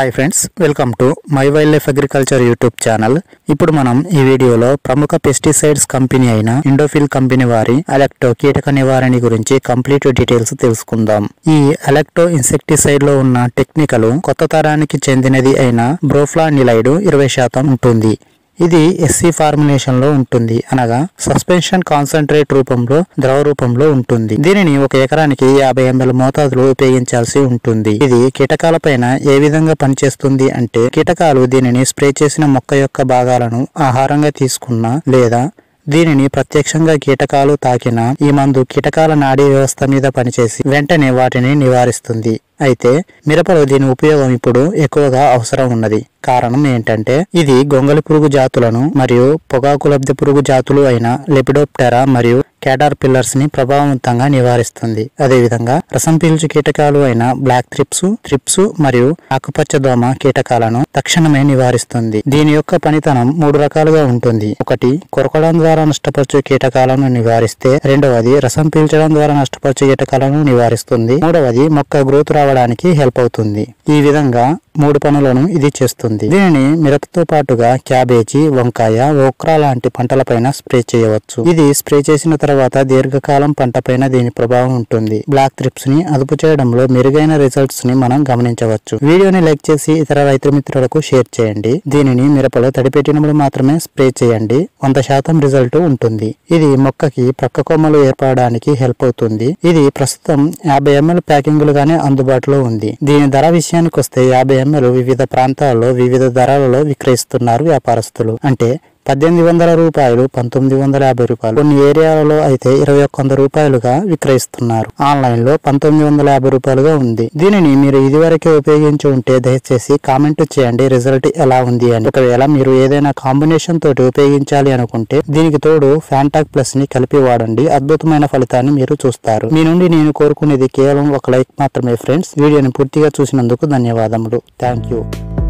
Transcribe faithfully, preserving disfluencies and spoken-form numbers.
Hi friends, welcome to my wildlife agriculture YouTube channel. ఇప్పుడు మనం ఈ వీడియోలో ప్రముఖ పెస్టిసైడ్స్ కంపెనీ అయిన ఇండోఫిల్ కంపెనీ వారి అలెక్టో కీటక నివారణ గురించి కంప్లీట్ డీటెయిల్స్ తెలుసుకుందాం. ఈ అలెక్టో ఇన్సెక్టిసైడ్ లో ఉన్న టెక్నికల్ కొత్త తరానికి చెందినది అయిన బ్రోఫ్లానిలైడ్ ఇరవై శాతం ఉంటుంది. ఇది ఎస్సీ ఫార్ములేషన్ లో ఉంటుంది, అనగా సస్పెన్షన్ కాన్సన్ట్రేట్ రూపంలో ద్రవ రూపంలో ఉంటుంది. దీనిని ఒక ఎకరానికి యాభై ఎంఎల్ మోతాదులో ఉపయోగించాల్సి ఉంటుంది. ఇది కీటకాల పైన ఏ విధంగా పనిచేస్తుంది అంటే, కీటకాలు దీనిని స్ప్రే చేసిన మొక్క యొక్క భాగాలను ఆహారంగా తీసుకున్నా లేదా దీనిని ప్రత్యక్షంగా కీటకాలు తాకిన ఈ మందు కీటకాల నాడీ వ్యవస్థ మీద పనిచేసి వెంటనే వాటిని నివారిస్తుంది. అయితే మిరపలో దీని ఉపయోగం ఇప్పుడు ఎక్కువగా అవసరం ఉన్నది. కారణం ఏంటంటే, ఇది గొంగళి పురుగు జాతులను మరియు పొగాకు లబ్ధి పురుగు జాతులు అయిన లెపిడోప్టెరా మరియు క్యాటర్ పిల్లర్స్ ని ప్రభావవంతంగా నివారిస్తుంది. అదేవిధంగా రసం పీల్చు కీటకాలు అయిన బ్లాక్ థ్రిప్స్ థ్రిప్స్ మరియు ఆకుపచ్చ దోమ కీటకాలను తక్షణమే నివారిస్తుంది. దీని యొక్క పనితనం మూడు రకాలుగా ఉంటుంది. ఒకటి, కొరకడం ద్వారా నష్టపరచు కీటకాలను నివారిస్తే, రెండవది రసం పీల్చడం ద్వారా నష్టపరచు కీటకాలను నివారిస్తుంది, మూడవది మొక్క గ్రోత్ రావడానికి హెల్ప్ అవుతుంది. ఈ విధంగా మూడు పనులను ఇది చేస్తుంది. దీనిని మిరపతో పాటుగా క్యాబేజీ, వంకాయ, ఓక్రా లాంటి పంటలపైన స్ప్రే చేయవచ్చు. ఇది స్ప్రే చేసిన తర్వాత దీర్ఘకాలం పంటపైన దీని ప్రభావం ఉంటుంది. బ్లాక్ థ్రిప్స్ ని అదుపు చేయడంలో మెరుగైన రిజల్ట్స్ ని మనం గమనించవచ్చు. వీడియోని లైక్ చేసి ఇతర రైతు మిత్రులకు షేర్ చేయండి. దీనిని మిరపలో తడిపెట్టినప్పుడు మాత్రమే స్ప్రే చేయండి. వంద శాతం రిజల్ట్ ఉంటుంది. ఇది మొక్కకి ప్రక్క కొమ్మలు ఏర్పడడానికి హెల్ప్ అవుతుంది. ఇది ప్రస్తుతం యాభై ఎంఎల్ ప్యాకింగ్లుగానే అందుబాటులో ఉంది. దీని ధర విషయానికి వస్తే యాభై ఎంఎల్ వివిధ ప్రాంతాల్లో వివిధ ధరలలో విక్రయిస్తున్నారు వ్యాపారస్తులు. అంటే పద్దెనిమిది వందల రూపాయలు, పంతొమ్మిది వందల యాభై రూపాయలు, కొన్ని ఏరియాలలో అయితే ఇరవై ఒక్క వంద రూపాయలుగా విక్రయిస్తున్నారు. ఆన్లైన్ లో పంతొమ్మిది వందల యాభై రూపాయలుగా ఉంది. దీనిని మీరు ఇదివరకే ఉపయోగించి ఉంటే దయచేసి కామెంట్ చేయండి రిజల్ట్ ఎలా ఉంది అని. ఒకవేళ మీరు ఏదైనా కాంబినేషన్ తోటి ఉపయోగించాలి అనుకుంటే దీనికి తోడు ఫ్యాంటాక్ ప్లస్ ని కలిపి వాడండి. అద్భుతమైన ఫలితాన్ని మీరు చూస్తారు. మీ నుండి నేను కోరుకునేది కేవలం ఒక లైక్ మాత్రమే ఫ్రెండ్స్. వీడియోని పూర్తిగా చూసినందుకు ధన్యవాదములు. Thank you.